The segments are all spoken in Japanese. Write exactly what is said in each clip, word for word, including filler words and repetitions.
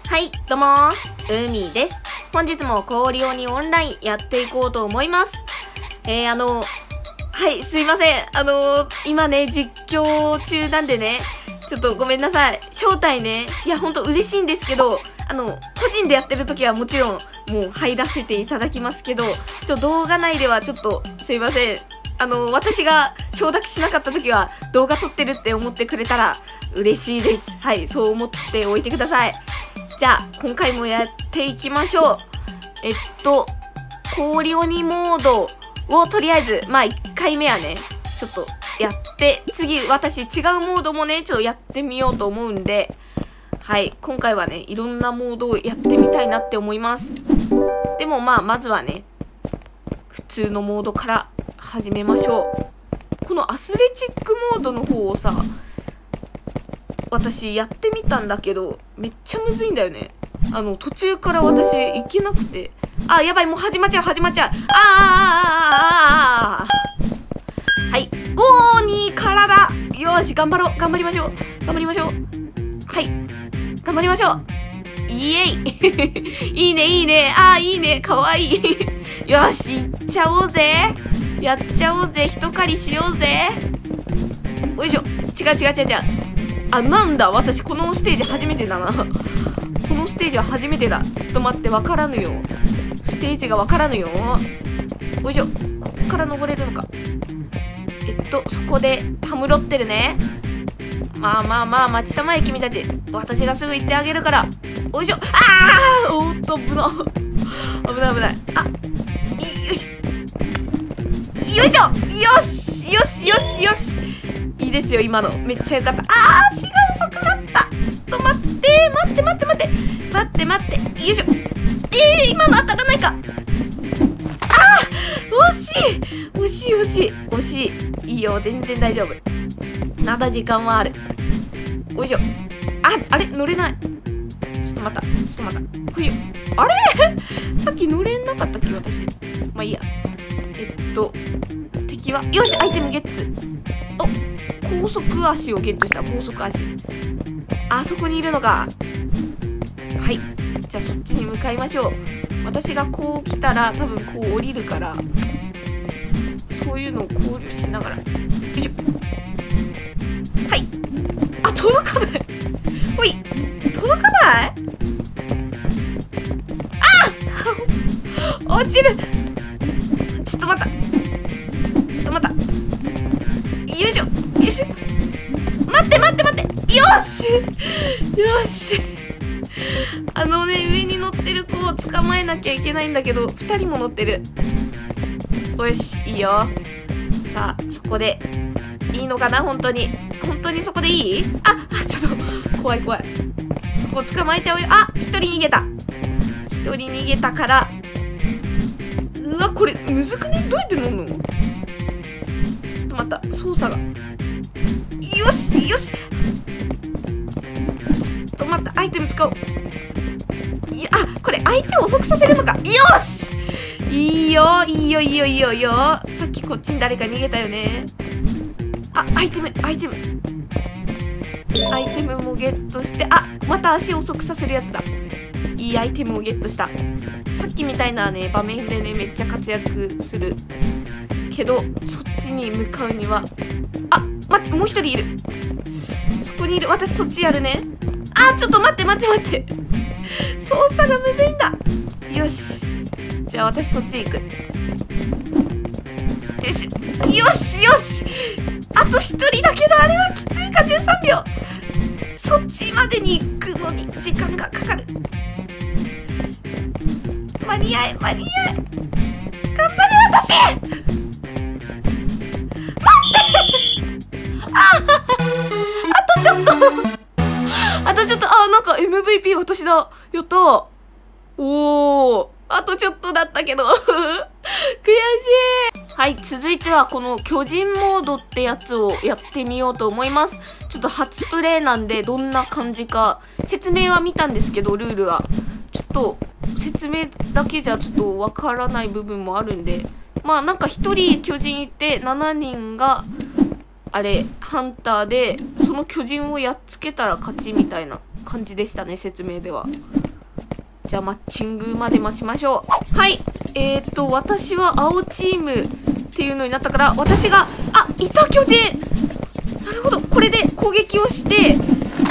はい、どうもー、うみです。本日も氷鬼オンラインやっていこうと思います。えー、あの、はい、すいません。あのー、今ね、実況中なんでね、ちょっとごめんなさい。招待ね、いや、ほんと嬉しいんですけど、あの、個人でやってる時はもちろん、もう入らせていただきますけど、ちょ、動画内ではちょっと、すいません。あの、私が承諾しなかった時は、動画撮ってるって思ってくれたら、嬉しいです。はい、そう思っておいてください。じゃあ、今回もやっていきましょう。えっと、氷鬼モードをとりあえず、まあいっかいめはね、ちょっとやって、次私違うモードもね、ちょっとやってみようと思うんで、はい、今回はね、いろんなモードをやってみたいなって思います。でもまあ、まずはね、普通のモードから始めましょう。このアスレチックモードの方をさ、私やってみたんだけど、めっちゃむずいんだよね。あの、途中から私行けなくて。あ、やばい、もう始まっちゃう、始まっちゃう。あーはい。ご、にからだ。よし、頑張ろう。頑張りましょう。頑張りましょう。はい。頑張りましょう。イエイ。いいね、いいね。あー、いいね。かわいい。よし、行っちゃおうぜ。やっちゃおうぜ。一狩りしようぜ。よいしょ。違う違う違う違う。あ、なんだ、私このステージ初めてだな。このステージは初めてだ。ちょっと待って、わからぬよ。ステージがわからぬよ。よいしょ。こっから登れるのか。えっと、そこで、たむろってるね。まあまあまあ、待ちたまえ、君たち。私がすぐ行ってあげるから。よいしょ。ああおーっと、危な。危ない危ない。あ、よし。よいしょよしよしよしよしいいですよ、今の。めっちゃよかった。あー、足が遅くなった。ちょっと待って、待って待って待って。待って待って。よいしょ。えー、今の当たらないか。あー、惜しい惜しい惜しい惜しい。いいよ、全然大丈夫。まだ時間はある。よいしょ。あ、あれ乗れない。ちょっと待った。ちょっと待った。ふいよ。あれさっき乗れなかったっけ、私。まあいいや。えっと、敵は、よし、アイテムゲッツ。お、高速足をゲットした。高速足。あそこにいるのか。はい。じゃあそっちに向かいましょう。私がこう来たら多分こう降りるから、そういうのを考慮しながら。よいしょ。はい。あ、届かない。ほい。届かない。あ落ちる。ちょっと待った。ちょっと待った。よいしょ。よいしょ。待って待って待って。よしよしあのね、上に乗ってる子を捕まえなきゃいけないんだけど、ふたりも乗ってる。よし、いいよ。さあ、そこで、いいのかな本当に。本当にそこでいい？あ、あ、ちょっと、怖い怖い。そこ捕まえちゃうよ。あ、一人逃げた。一人逃げたから、うわ、これ、むずくね？どうやって乗るの？ちょっと待った。操作が。よしよしちょっと待った。アイテム使おう。いや、あ、これ、相手を遅くさせるのか。よしいいよ、いいよ、いいよ、いいよ、いいよ。さっきこっちに誰か逃げたよね。あ、アイテム、アイテム。アイテムもゲットして、あ、また足遅くさせるやつだ。いいアイテムをゲットした。さっきみたいなね、場面でね、めっちゃ活躍する。けど、そっちに向かうには、あ、待って、もう一人いる。そこにいる。私そっちやるね。あ、ちょっと待って待って待って。操作がむずいんだ。よし。じゃあ私そっち行く。よし。よしよし。あと一人だけど、あれはきついか。じゅうさんびょう。そっちまでに行くのに時間がかかる。間に合え間に合え。頑張れ私。ああとちょっとあとちょっと、あ、なんか エムブイピー 私だ。やったー。おー。あとちょっとだったけど。悔しい。はい、続いてはこの巨人モードってやつをやってみようと思います。ちょっと初プレイなんでどんな感じか。説明は見たんですけど、ルールは。ちょっと説明だけじゃちょっとわからない部分もあるんで。まあなんかひとり巨人いてしちにんがあれハンターで、その巨人をやっつけたら勝ちみたいな感じでしたね、説明では。じゃあマッチングまで待ちましょう。はい。えーと、私は青チームっていうのになったから、私が、あ、いた巨人。なるほど。これで攻撃をして、あ、あ、あ、うわ、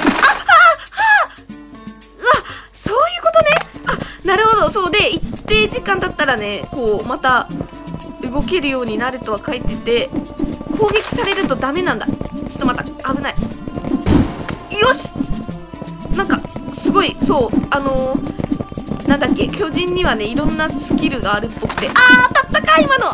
そういうことね。あ、なるほど。そうで、一定時間だったらね、こう、また、動けるようになるとは書いてて、攻撃されるとダメなんだ。ちょっとまた、危ない。よし！なんか、すごい、そう、あのー、なんだっけ、巨人にはね、いろんなスキルがあるっぽくて、あー、当たったか、今の。う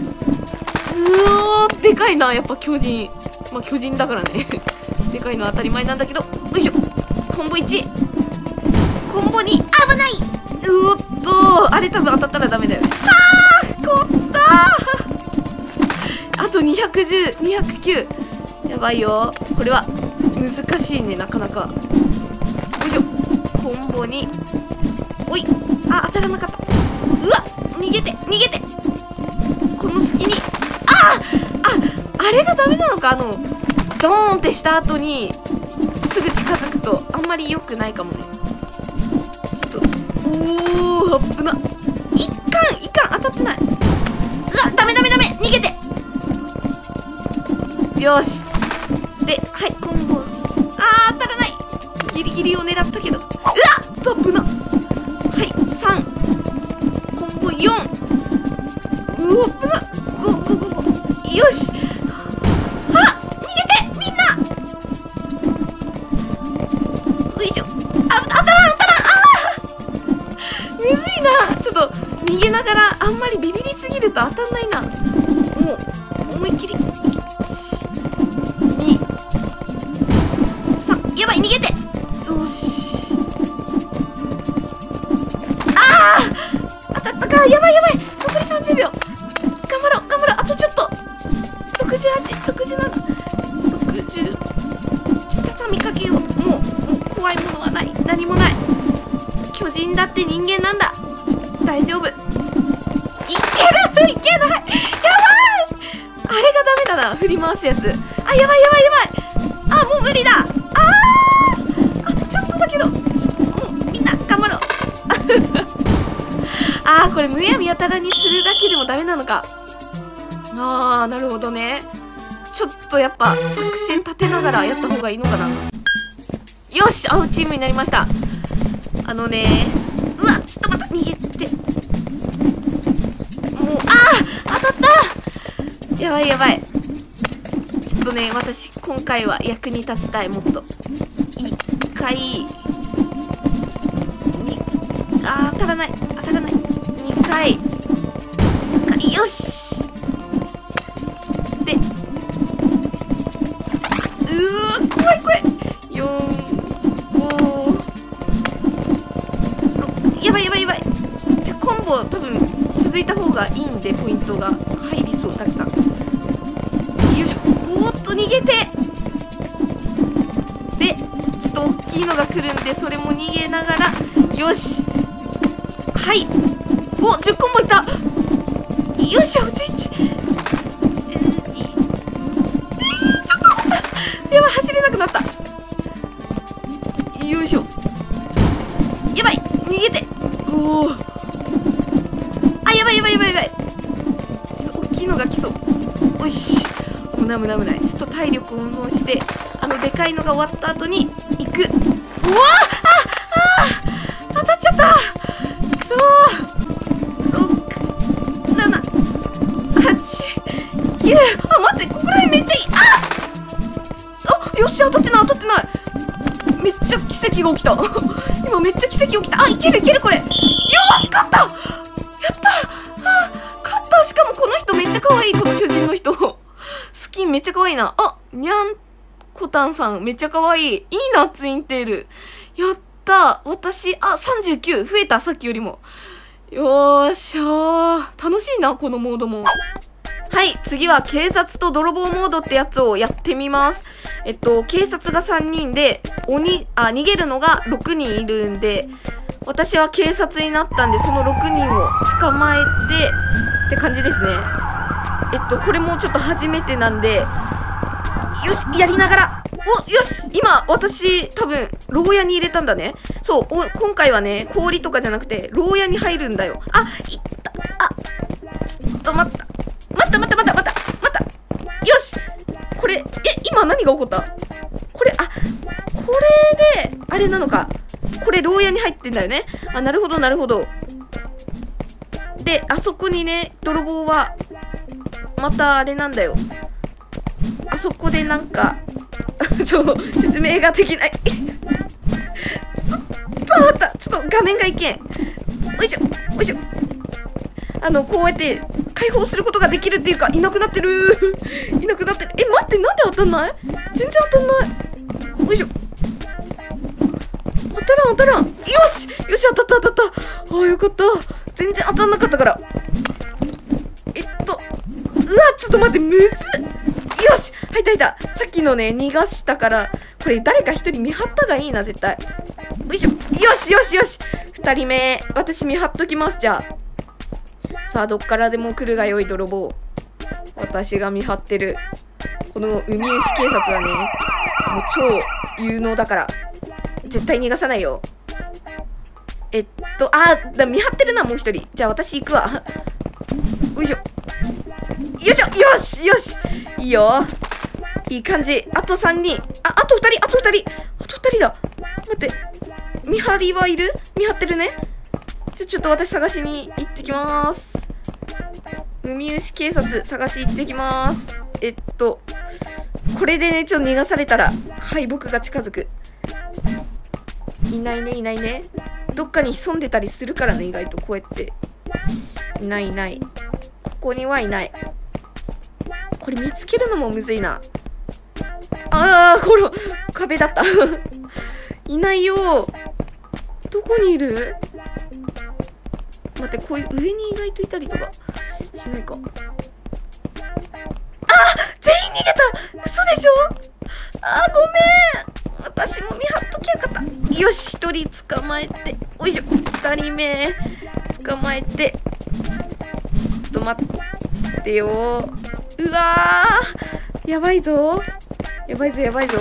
おー、でかいな、やっぱ巨人。まあ、巨人だからね。でかいのは当たり前なんだけど、よいしょ。コンボいち。コンボに、危ない。うおっと、あれ多分当たったらダメだよね。あー、こったー。あとにひゃくじゅう、にひゃくきゅう。やばいよ。これは、難しいね、なかなか。よいしょ。コンボに、おい、あ、当たらなかった。うわ、逃げて、逃げて。この隙に、ああ、あれがダメなのか。あの、ドーンってした後に、すぐ近づくと、あんまり良くないかもね。ちょっと、おー、危な。いかん、いかん、当たってない。うわ、ダメダメダメ、逃げて。よし。で、はい、コンボス。あー、当たらない。ギリギリを狙ったけど。うわっと、危な。はい、さん。コンボよん。うお、危な。ご、ご、ご、ご。よし。あ、逃げて、みんな。よいしょ。あ、当たらん、当たらん。あー。むずいな。ちょっと、逃げながら、あんまりビビりすぎると当たんないな。もう、思いっきり。いち、に、さん。やばい、逃げて。よし。当たったか。やばいやばい。残りさんじゅうびょう。頑張ろう頑張ろう。あとちょっと。ろくじゅうはち、ろくじゅうなな、ろくじゅう。畳みかけよう。もう、もう怖いものはない。何もない。巨人だって人間なんだ。大丈夫。いけるいけない。やばい。あれがダメだな。振り回すやつ。あ、やばいやばいやばい。あ、もう無理だ。あー。あとちょっとだけど。もう、みんな、頑張ろう。あー、これむやみやたらにするだけでもダメなのか。あー、なるほどね。ちょっとやっぱ作戦立てながらやった方がいいのかな。よし、青チームになりました。あのね、うわ、ちょっとまた逃げて。もう、あー、当たった。やばいやばい。ちょっとね、私今回は役に立ちたい。もっと一回に、あー、当たらない当たらない。にかい、さんかい、よし。で、うー、怖い怖い。よん、ご、ろく、やばいやばいやばい。じゃ、コンボ多分続いた方がいいんで、ポイントが入りそう、たくさん。よいしょ。おーっと、逃げて。で、ちょっと大きいのが来るんで、それも逃げながら、よし。はい。お、じゅっコンボいった。よいしょ、じゅういち。えー、ちょっと待った。やばい、走れなくなった。よいしょ。やばい、逃げて。おお。あ、やばいやばいやばいやばい。大きいのが来そう。おいし。危ない危ない危ない。ちょっと体力を温存して、あのでかいのが終わった後に行く。うわあああ、当たっちゃった。くそー。ろく、なな、はち、きゅう。あ、待って、ここら辺めっちゃいい。ああ、よし、当たってない当たってない。めっちゃ奇跡が起きた。今めっちゃ奇跡起きた。あ、いけるいけるこれ。よーし、勝った。やった。あ、勝った。しかもこの人めっちゃ可愛い。この巨人の人。スキンめっちゃ可愛いな。あ、にゃんこたんさんめっちゃ可愛い。いいな、ツインテール。やった。私、あ、さんじゅうきゅう増えた、さっきよりも。よーしゃー。楽しいな、このモードも。はい、次は警察と泥棒モードってやつをやってみます。えっと、警察がさんにんで、鬼、あ、逃げるのがろくにんいるんで、私は警察になったんで、そのろくにんを捕まえて、って感じですね。えっと、これもちょっと初めてなんで、よし、やりながら、 お、よし今、私、多分、牢屋に入れたんだね。そう、お、今回はね、氷とかじゃなくて、牢屋に入るんだよ。あ、いった。あ、ちょっと待った。待った待った待った待った待った。よしこれ、え、今何が起こった？これ、あ、これで、あれなのか。これ、牢屋に入ってんだよね。あ、なるほどなるほど。で、あそこにね、泥棒は、またあれなんだよ。あそこでなんか、ちょ、説明ができない。ちょっと待った。ちょっと画面がいけん。よいしょ、よいしょ。あの、こうやって解放することができるっていうか、いなくなってる。いなくなってる。え、待って、なんで当たんない？全然当たんない。よいしょ。当たらん当たらん。よしよし、当たった当たった。ああ、よかった。全然当たんなかったから。えっと、うわ、ちょっと待って、むずっ。よし入った入った。さっきのね、逃がしたから、これ誰か一人見張ったがいいな、絶対。よいしょ。よしよしよし。二人目、私見張っときます、じゃあ。さあ、どっからでも来るがよい、泥棒。私が見張ってる。このウミウシ警察はね、もう超有能だから。絶対逃がさないよ。えっと、あー、だ見張ってるな、もう一人。じゃあ私行くわ。よいしょ。よいしょ。よしよしいいよ。いい感じ。あとさんにん。あ、あとふたり、あとふたり。あとふたりだ。待って。見張りはいる？見張ってるね。じゃ、ちょっと私探しに行ってきまーす。ウミウシ警察探し行ってきまーす。えっと、これでね、ちょっと逃がされたら、敗北が近づく。いないね、いないね。どっかに潜んでたりするからね、意外とこうやって。いないいない。ここにはいない。これ見つけるのもむずいな。ああ、これ、壁だった。いないよ。どこにいる？待って、こういう上に意外といたりとかしないか。あー、全員逃げた！嘘でしょ？あー、ごめん。私も見張っときゃよかった。よし、一人捕まえて。おいしょ。二人目、捕まえて。ちょっと待ってよ。うわー。やばいぞ。やばいぞ、やばいぞ。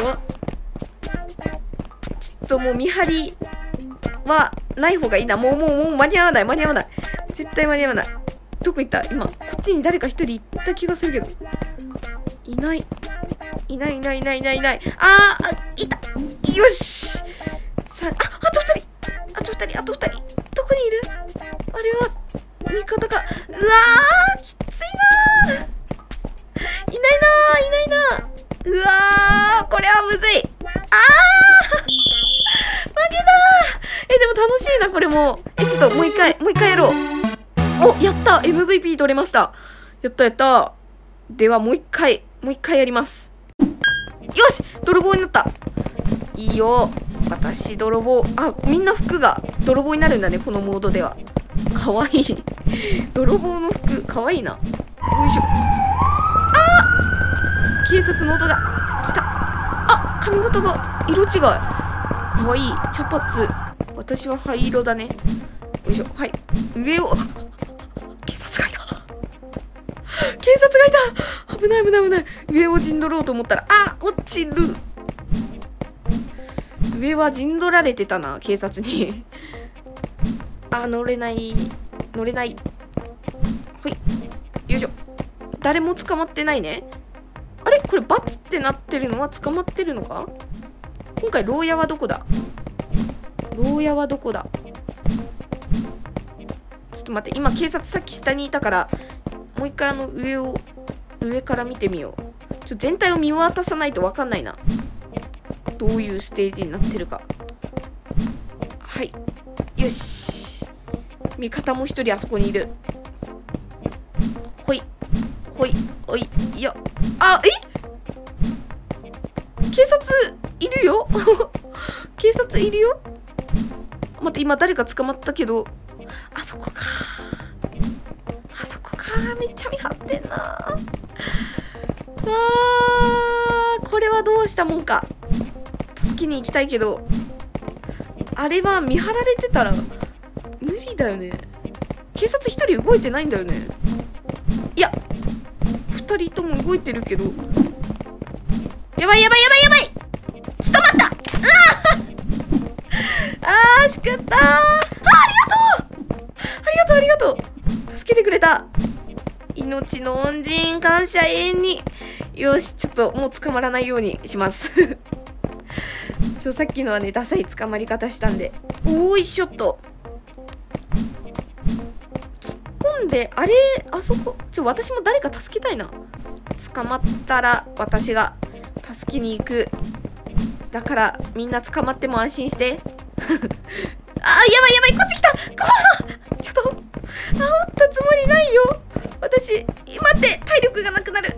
ちょっともう見張りはない方がいいな。もう、もう、もう間に合わない、間に合わない。絶対間に合わない。どこ行った？今、こっちに誰か一人行った気がするけど。いない。いないいないいないいないいない。あー、あ、いた。よし。さあ、あ、あと二人。あと二人、あと二人。どこにいる？あれは、味方が。うわー、きついなー。いないなー、いないなー。うわー、これはむずい。あー負けたー。え、でも楽しいな、これも。え、ちょっともう一回、もう一回やろう。お、やった !エムブイピー 取れました。やったやった。では、もう一回、もう一回やります。よし泥棒になった。いいよ。私、泥棒。あ、みんな服が泥棒になるんだね、このモードでは。かわいい。泥棒の服、かわいいな。よいしょ。あー警察の音が来た。あ、髪型が色違い。かわいい。茶髪。私は灰色だね。よいしょ。はい。上を。警察がいた。警察がいた。危ない危ない危ない。上を陣取ろうと思ったら、あ、落ちる。上は陣取られてたな、警察に。あ、乗れない。乗れない。ほい。よいしょ。誰も捕まってないね。あれこれ、×ってなってるのは捕まってるのか？今回、牢屋はどこだ？牢屋はどこだ？ちょっと待って、今、警察さっき下にいたから、もう一回あの上を、上から見てみよう。ちょ全体を見渡さないとわかんないな。どういうステージになってるか。はい。よし。味方も一人あそこにいる。ほい。ほい。ほい。いや。あ、え？警察いるよ警察いるよ。待って、今誰か捕まったけど、あそこか。あそこか。めっちゃ見張ってんな。あー、これはどうしたもんか。助けに行きたいけど、あれは見張られてたら無理だよね。警察一人動いてないんだよね。いや、二人とも動いてるけど。やばいやばいやばいやばい。 まった。うわあー、しかったー。あー、ありがとうありがとうありがとう。助けてくれた。命の恩人、感謝永遠に。よし、ちょっともう捕まらないようにします。ちょさっきのはね、ダサい捕まり方したんで。おーいしょっと。突っ込んで、あれあそこ。ちょ、私も誰か助けたいな。捕まったら、私が助けに行く。だから、みんな捕まっても安心して。あー、やばいやばい、こっち来た。こーちょっと、煽ったつもりないよ。私、待って、体力がなくなる。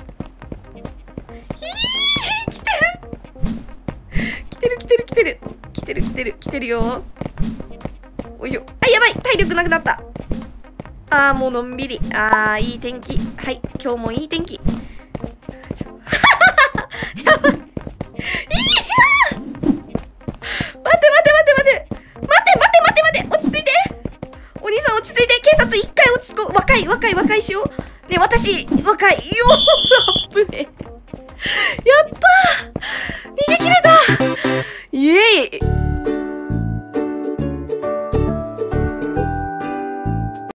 ひー、来てる。来てる来てる来てる。来てる来てる来てるよ。おいしょ。あ、やばい、体力なくなった。あー、もうのんびり。あー、いい天気。はい、今日もいい天気。やばい。いやー、待って待って待って待って。待って待って待って待って。落ち着いて。お兄さん落ち着いて。警察一回落ち着こう。若い若い若いしよう。ね、私、若い。よー、危ねえ。やっ